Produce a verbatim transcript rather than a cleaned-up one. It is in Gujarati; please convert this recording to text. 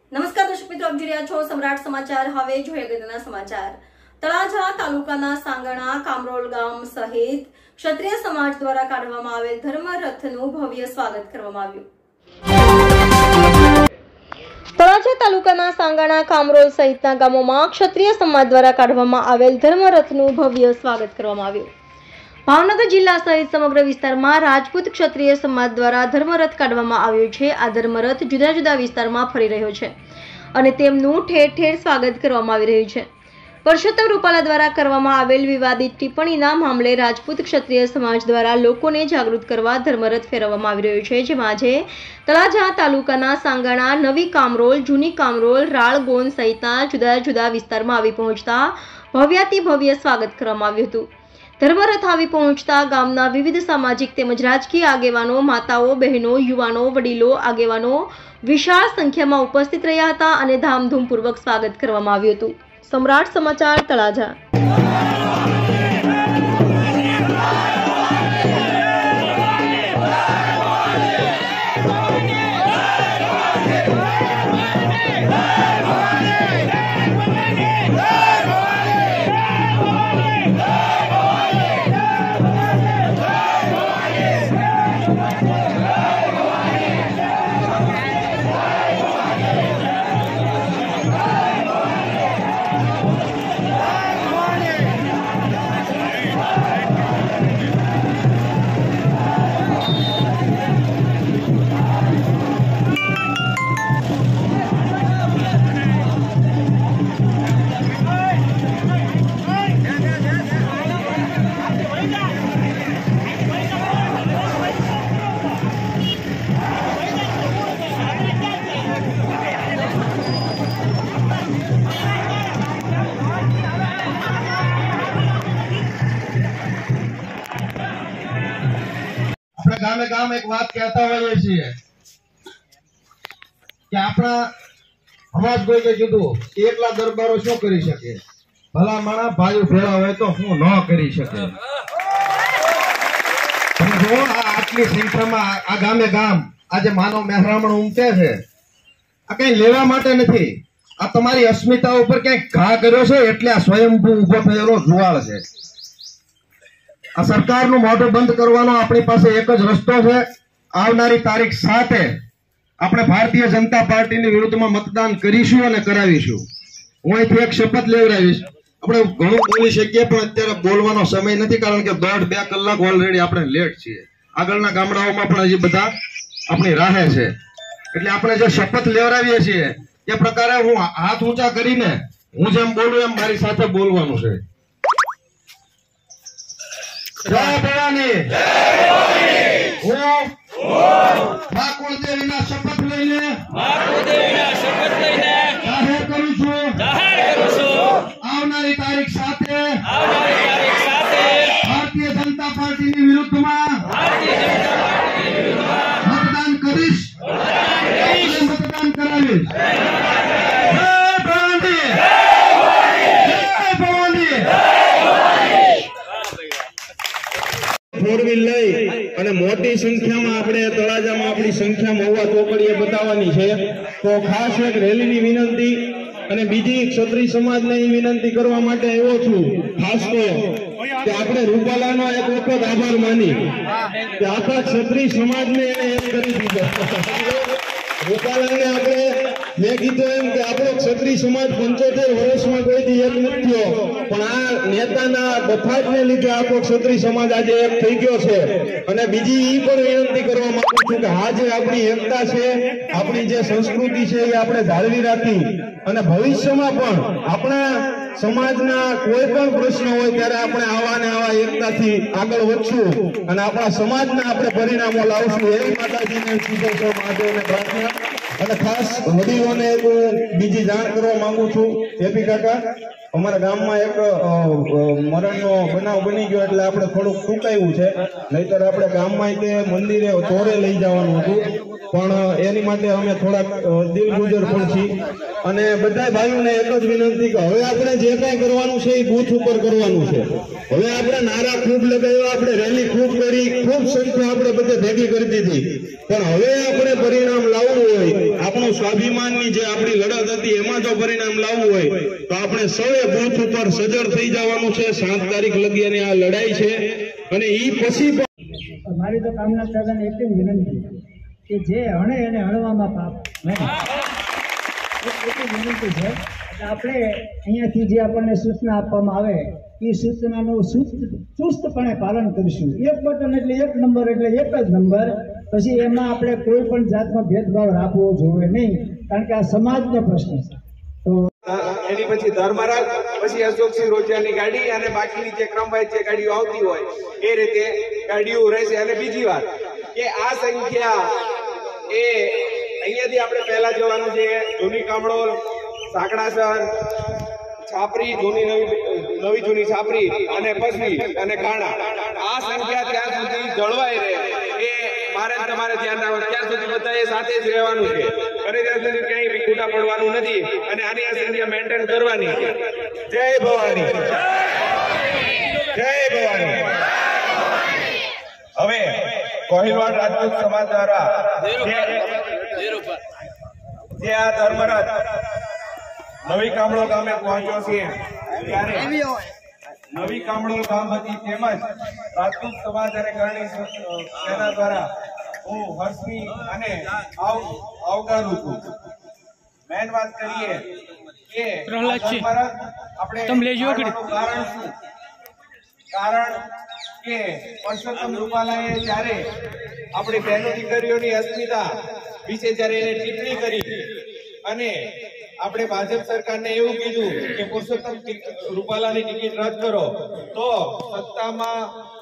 નમસ્કાર દર્શક મિત્રો, આપ જોઈ રહ્યા છો સમ્રાટ સમાચાર। હવે જોઈએ અગત્યના સમાચાર। તળાજા તાલુકાના સાંગણા કામરોલ ગામ સહિત ક્ષત્રિય સમાજ દ્વારા કાઢવામાં આવેલ ધર્મરથનું ભવ્ય સ્વાગત કરવામાં આવ્યું। તળાજા તાલુકાના સાંગણા કામરોલ સહિતના ગામોમાં ક્ષત્રિય સમાજ દ્વારા કાઢવામાં આવેલ ધર્મરથનું ભવ્ય સ્વાગત કરવામાં આવ્યું। ભાવનગર જિલ્લા સહિત સમગ્ર વિસ્તારમાં રાજપૂત ક્ષત્રિય સમાજ દ્વારા ધર્મરથ કાઢવામાં આવ્યો છે। આ ધર્મરથ જુદા જુદા વિસ્તારમાં ફરી રહ્યો છે અને તેમનું ઠેર ઠેર સ્વાગત કરવામાં આવી રહ્યું છે। પરસોત્તમ રૂપાલા દ્વારા કરવામાં આવેલ વિવાદિત ટિપ્પણીના મામલે રાજપૂત ક્ષત્રિય સમાજ દ્વારા લોકોને જાગૃત કરવા ધર્મરથ ફેરવવામાં આવી રહ્યો છે, જેમાં આજે તળાજા તાલુકાના સાંગણા, નવી કામરોલ, જૂની કામરોલ, રાળગોન સહિતના જુદા જુદા વિસ્તારમાં આવી પહોંચતા ભવ્યાતિ ભવ્ય સ્વાગત કરવામાં આવ્યું હતું। ધર્મરથ આવી પહોંચતા ગામના વિવિધ સામાજિક તેમજ રાજકીય આગેવાનો, માતાઓ, બહેનો, યુવાનો, વડીલો, આગેવાનો વિશાળ સંખ્યામાં ઉપસ્થિત રહ્યા હતા અને ધામધૂમપૂર્વક સ્વાગત કરવામાં આવ્યું હતું। સમ્રાટ સમાચાર, તળાજા। ગામે ગામ એક વાત કહેતા હોઈએ છીએ કે આપણા સમાજ કોઈ કીધું એકલા દરબારો શું કરી શકે, ભલા માણા ભાઈ ભેળા હોય તો શું ન કરી શકે। જો આટલી સંખ્યામાં આ ગામે ગામ આજે માનવ મહેરામણ ઉમટે છે, આ કઈ લેવા માટે નથી, આ તમારી અસ્મિતા ઉપર ક્યાંક ઘા કર્યો છે એટલે આ સ્વયંભૂ ઉભો થયેલો જુવાળ છે। આ સરકારનું મોઢું બંધ કરવાનો આપણી પાસે એક જ રસ્તો છે। આવનારી તારીખ સાતે આપણે ભારતીય જનતા પાર્ટીની વિરુદ્ધમાં મતદાન કરીશું અને કરાવીશું। હું અહીંથી એક શપથ લેવડાવીશ। આપણે ઘણું બોલી શકીએ પણ અત્યારે બોલવાનો સમય નથી, કારણ કે દોઢ બે કલાક ઓલરેડી આપણે લેટ છીએ। આગળના ગામડાઓમાં પણ હજી બધા આપણી રાહે છે, એટલે આપણે જે શપથ લેવડાવીએ છીએ એ પ્રકારે હું હાથ ઊંચા કરીને હું જેમ બોલું એમ મારી સાથે બોલવાનું છે। જય ભવાની, હું મા કુળદેવીના શપથ લઈને જાહેર કરું છું આવનારી તારીખ સાથે ભારતીય જનતા પાર્ટીની વિરુદ્ધમાં મતદાન કરીશ અને મતદાન કરાવીશ। ફોર વ્હીલ લઈ અને મોટી સંખ્યામાં આપણે તળાજામાં આપણી સંખ્યામાં હોવા ચોકડીએ બતાવવાની છે, તો ખાસ એક રેલીની વિનંતી અને બીજી ક્ષત્રિય સમાજને એ વિનંતી કરવા માટે આવ્યો છું ખાસ તો કે આપણે રૂપાલાનો એક વખત આભાર માની કે આખા ક્ષત્રિય સમાજને એને એક કરી દીધો। રૂપાલાને આપણે મેં કીધું એમ કે આપણો ક્ષત્રિય સમાજ પંચોતેર વર્ષમાં કોઈથી એક નથી થયો, પણ આ નેતાના બફાટને લીધે આખો ક્ષત્રિય સમાજ આજે એક થઈ ગયો છે। અને બીજી એ પણ વિનંતી કરવા માંગુ છું કે આ જે આપણી એકતા છે, આપણી જે સંસ્કૃતિ છે એ આપણે જાળવી રાખી અને ભવિષ્યમાં પણ આપણા સમાજના કોઈ પણ પ્રશ્ન હોય ત્યારે આપણે આવા ને આવા એકતાથી આગળ વધશું અને આપણા સમાજના આપણે પરિણામો લાવશું। એવી માતાજીને સીધો મહાદેવને પ્રાર્થના અને ખાસ વડીલોને બીજી જાણ કરવા માંગુ છું। એપી કાકા, અમારા ગામમાં એક મરણનો બનાવ બની ગયો એટલે આપણે થોડુંક ટૂંકાયું છે, નહીતર આપણે ગામમાં તે મંદિરે ચોરે લઈ જવાનું હતું, પણ એની માટે અમે થોડાક દિલગુજર પણ છીએ. અને બધા ભાઈઓને એક જ વિનંતી કે હવે આપણે જે કાંઈ કરવાનું છે એ બૂથ ઉપર કરવાનું છે. હવે આપણે નારા ખૂબ લગાવ્યા, આપણે રેલી ખૂબ કરી, ખૂબ સંખ્યા આપણે બધે ભેગી કરી દીધી, પણ હવે આપણે પરિણામ લાવવું હોય, આપણું સ્વાભિમાનની જે આપણી લડત હતી એમાં જો પરિણામ લાવવું હોય તો આપણે સૌએ બૂથ ઉપર સજ્જડ થઈ જવાનું છે. સાત તારીખ લગી આ લડાઈ છે અને ઈ પછી મારી તો કામના પ્રધાન એટલી વિનંતી કે જે હણે એને હણવામાં પાપ નહીં, એટલી વિનંતી છે. આપણે અહીંયાથી જે આપણને સૂચના આપવામાં આવે એ સૂચનાનું ચુસ્તપણે પાલન કરીશું. એક બટન એટલે એક નંબર એટલે એક જ નંબર, પછી એમાં આપણે કોઈ પણ જાતનો ભેદભાવ રાખવો જોઈએ નહીં, કારણ કે આ સમાજનો પ્રશ્ન છે. તો એની પછી ધર્મરાજ, પછી અશોકસિંહ રોજાની ગાડી અને બાકીની જે ક્રમવાઇઝ જે ગાડીઓ આવતી હોય એ રીતે ગાડીઓ રહેશે. અને બીજી વાત કે આ સંખ્યા એ અહીંયાથી આપણે પહેલા જવાનું છે જૂની કામડોલ, સાંકડાસર, છાપરી, જૂની નવી નવી જૂની છાપરી અને પછી અને કાણા. આ સંખ્યા ત્યાં સુધી જળવાઈ રહે એ મારે તમારે ધ્યાન રાખવાનું. ત્યાં સુધી બધા એ સાથે જ રહેવાનું છે અને ત્યાં સુધી ક્યાંય વિખૂટા પડવાનું નથી અને આની આ સંખ્યા મેન્ટેન કરવાની છે. જય ભવાની, જય ભવાની. હવે કોહિલવાડ રાજપૂત સમાજ દ્વારા જે આ ધર્મરાજ નવી કામડો ગામે પહોંચ્યો છે ત્યારે નવી કામડો ગામ હતી તેમજ રાજપૂત સમાજ અને કરણી સેના દ્વારા હું હર્ષની અને આવકારું છું. મેન વાત કરીએ કે આપણે કારણ શું? કારણ કે પરસોત્તમ રૂપાલાએ જ્યારે આપણી બહેનો દીકરીઓની અસ્મિતા વિશે જ્યારે એને ટિપ્પણી કરી અને આપણે ભાજપ સરકારને એવું કીધું કે પુરુષોત્તમ રૂપાલાની ટિકિટ રદ કરો, તો સત્તામાં